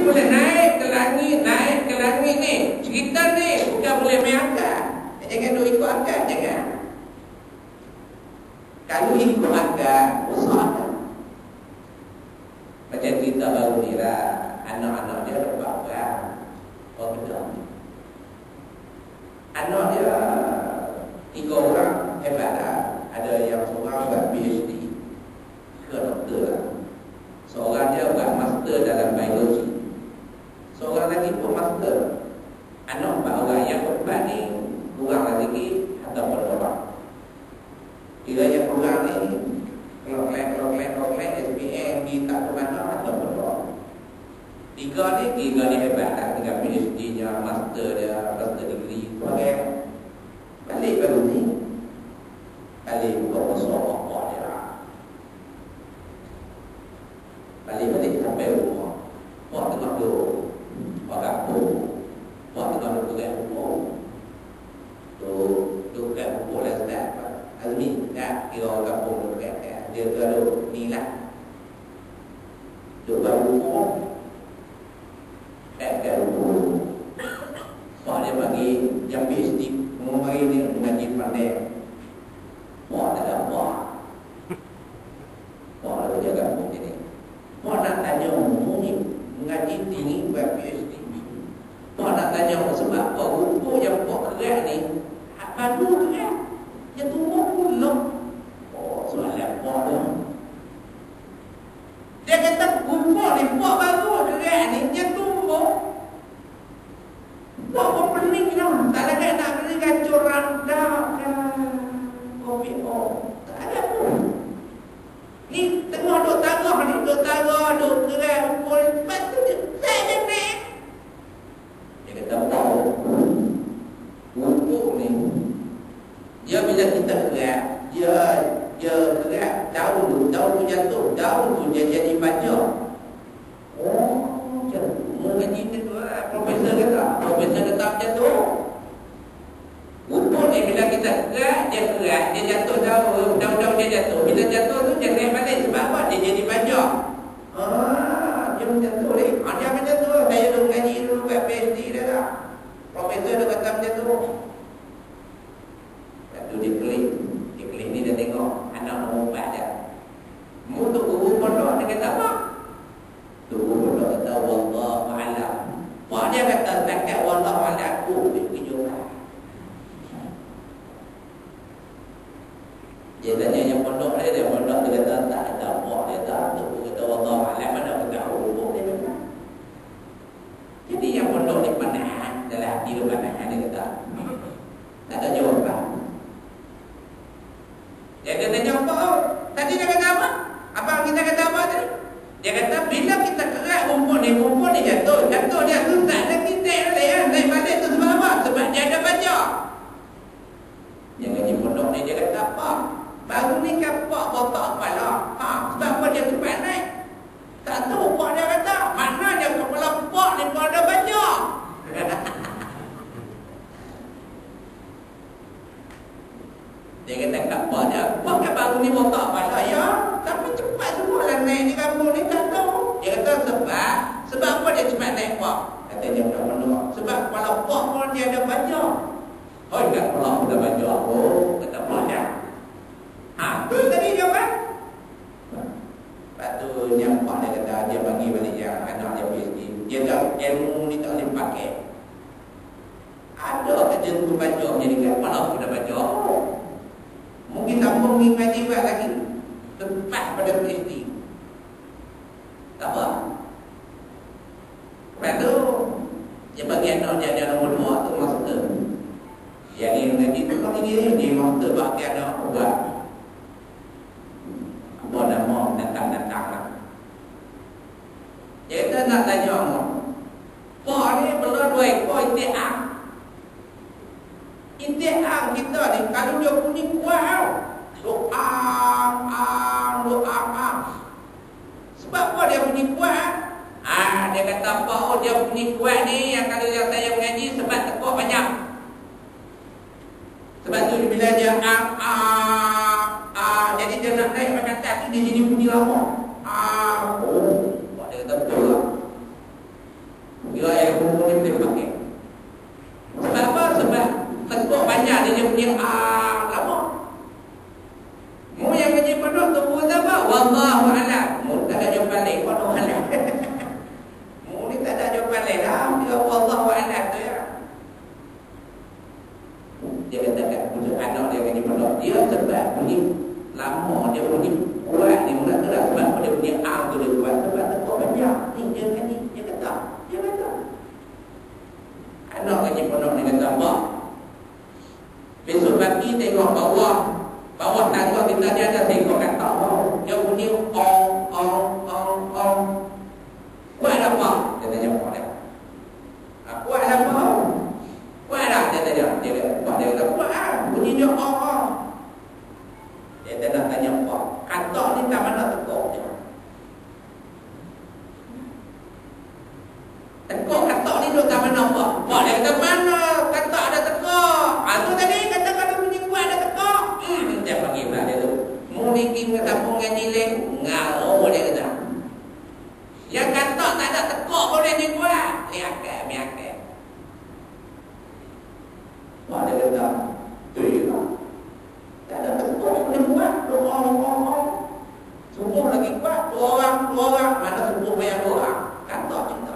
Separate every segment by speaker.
Speaker 1: boleh naik ke langit ni. Cerita ni bukan boleh main akal. Jangan duk ikut akal, jangan. Kalau ikut akal, usah. Macam cerita baru ni lah, anak-anak dia ada berapa orang betul. Anak dia 3 orang hebat lah. Ada yang seorang buat PhD ke doktor lah. Seorang dia buat master dalam biologi. Seorang lagi pun master. Anak 4 orang. Yang keempat ni kurang lagi ataupun orang. Kira yang kurang ni Roklet SPM di tak ke mana ataupun orang. 3 ni hebat lah. Dengan PhD nya, master dia, master degree. Okay. Balik baru ni, balik buka kosong apa dia. Balik sampai rumah. Buat tengah tu, buat kampung, buat tengah tu pegang rumah. Tu kat pupuk lah sedap. Azmi tak kira orang kampung tu kat dia tu ni lah. Tu baru rumah. Kat rumah. Pak dia bagi jam PhD. Hari ni mengaji pandai. Wah, tak ada apa. Wah, lalu jaga kampung ni. Wah, nak tanya umum ni mengaji tinggi buat PhD. Wah, nak tanya sebab apa rumput yang buat kerak ni baru kerak. Dia tumbuh pulak. Oh, soalan apa tu? Dia kata rumput ni buat baru kerak ni dia tumbuh. Buat pening lah. Tak ada nak beri kacau randak COVID. Tak ada pun. Ni tengah duk tarah ni, duk gerai rumput. Lepas tu dia saya naik. Dia kata tahu rumput ni dia bila kita gerak, dia gerak daun tu jatuh, daun tu dia jadi baja. Oh, mengaji ni tu profesor kata macam tu. Rumput ni bila kita gerak, dia jatuh daun dia jatuh. Bila jatuh tu dia naik balik sebab apa? Dia jadi baja. Dia macam tu ni. Dia macam tu. Saya dah mengaji dulu kat PhD dia tak. Profesor dia kata macam tu. Lepas tu dia klik ni dia tengok anak nombor 4 dia. Mu tu guru pondok dia kata apa? Tu guru pondok kata wallahu a'lam. Wah, dia kata takat wallahu a'lam aku juga. Dia tanya yang pondok dia kata tak ada apa, dia tak tahu. Dia kata wallahu a'lam, mana aku tahu rumput dia kata. Jadi yang pondok ni pandai dalam hati dia pandai, dia kata tak ada jawapan. Dia kata apa? Tadi dia kata apa? Abang kita kata apa tadi? Dia kata bila kita kerak rumput ni jatuh dia susah dan kita naik balik tu sebab apa? Sebab dia ada baja. Yang ngaji pondok ni dia kata apa? Baru ni kapak botak kepala. Sebab apa dia cepat naik? Tak tahu pak dia kata. Mana dia kepala pak ni pun ada baja. Dia kata kapak dia. Pak kan baru ni botak kepala ya. Tapi cepat semua lah naik di kampung ni, tak tahu. Dia kata sebab apa dia cepat naik pak? Kata dia pernah pondok. Sebab kepala pak pun dia ada baja. Oh, dia kepala pun ada baja. Oh, kata pak dia. Tu tadi jawapan. Lepas tu yang pak dia kata dia bagi balik yang anak dia PhD. Dia tahu ilmu ni tak boleh pakai. Ada kerja tu baca jadi kepala pun ada baja. Mungkin sambung ni ngaji buat lagi. Tepat pada PhD. Tak apa. Lepas tu dia bagi anak dia nombor 2 tu master. Yang ni ngaji tu kan dia master bagi anak buat. Apa nama datang-datang lah. Dia kata nak tanya orang. Pak ni belum 2 ekor intiak. Intiak kita ni kalau dia kuning kuat tau. Doa. Sebab apa dia bunyi kuat? Dia kata apa? Oh, dia bunyi kuat ni yang kalau yang saya mengaji sebab tekuk banyak. Sebab tu bila dia jadi dia nak naik macam atas tu dia jadi bunyi lama. Dia kata betul lah. lama dia pergi kuat ni mula tu lah sebab dia punya arm tu dia kuat sebab tekuk banyak ni dia kata anak ngaji pondok ni kata apa besok pagi tengok bawah tangga kita dia ada tengok kata dia bunyi kuat apa dia tanya apa dia kuat apa kuat tak dia tanya dia kata kuat bunyi dia dia nak tanya apa kata ni tak mana tekuk kata ni duduk tak mana apa dia kata mana kata ada tekuk tu tadi kata kalau bunyi kuat ada tekuk dia panggil pula dia tu mungkin kata pungan nilai ngau dia kata yang kata tak ada tekuk boleh dia kuat miakat dia kata tu juga tak ada tekuk boleh buat dua orang subuh lagi kuat dua orang mana subuh banyak orang kata cinta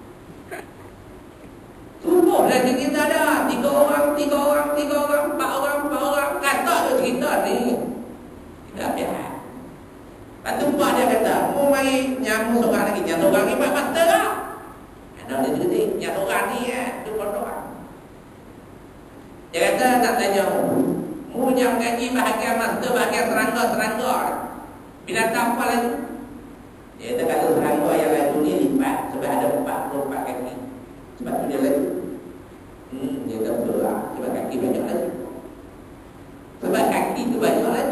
Speaker 1: subuh lagi kita ada 3 orang 4 orang kata tu cerita ni tidak biar lepas tu Pak dia kata mau mari nyamuk seorang lagi nyamuk orang ni buat master lah anak dia cerita nyamuk orang ni tu pondok dia kata nak tanya mu yang gaji bahagian master bahagian serangga binatang apa lagi dia kata kalau serangga yang lain ni lipat sebab ada 44 kaki sebab tu dia lagi dia kata betul lah sebab kaki banyak lagi sebab kaki tu banyak lagi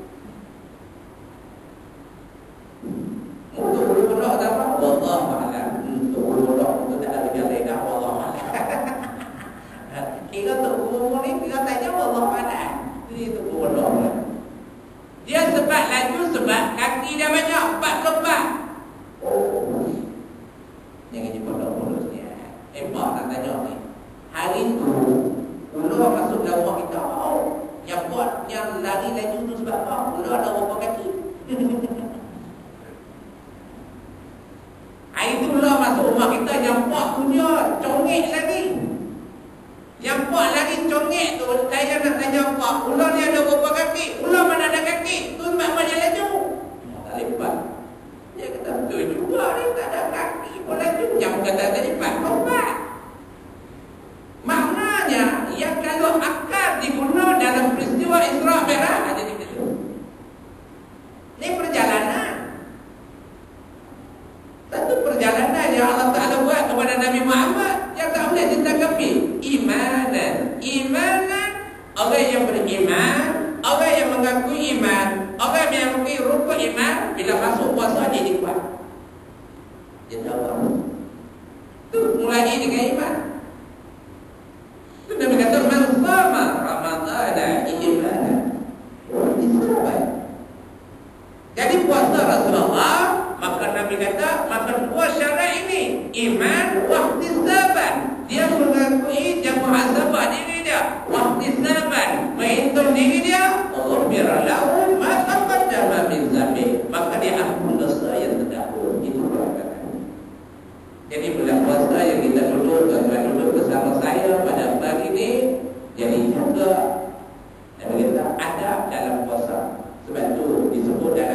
Speaker 1: untuk pondok tak apa wallahualam untuk pondok itu tak ada lebih ledah wallahualam kira tu umur ni kita tanya wallahualam itu pondok dia sebab laju sebab kaki dia banyak 44 yang ini pondok ni hebat nak tanya ni hari tu ular masuk dalam rumah kita yang buat yang lari laju tu sebab apa ular ada berapa kaki hari tu ular masuk rumah kita yang buat punya congek lagi yang buat lagi congek tu saya nak tanya apa ular ni ada berapa kaki ular mana ada kaki tu sebab apa dia laju tak lepas dia kata betul juga ni tak ada kaki pun laju yang kata tadi lepas maknanya yang kalau akal diguna dalam peristiwa Isra Mi'raj ada di situ. Ini perjalanan. Satu perjalanan yang Allah Ta'ala buat kepada Nabi Muhammad yang tak boleh ditanggapi. Imanan orang yang beriman, orang yang mengaku iman, orang yang mengakui rukun iman bila masuk puasa dia dikuat. Dia tahu. Tu mulai dengan iman. Nabi kata man shama ramadhana imanan wa jadi puasa Rasulullah maka Nabi kata maka puasa ini iman wa ihtisaban dia mengakui dan muhasabah diri dia wa ihtisaban menghitung diri dia ghufira lahu ma taqaddama min dhanbi maka dia ampun dosa yang terdahulu itu perkataan. Jadi bulan puasa yang kita duduk bersama saya pada pagi ini jadi juga dan kita ada dalam puasa sebab itu disebut dalam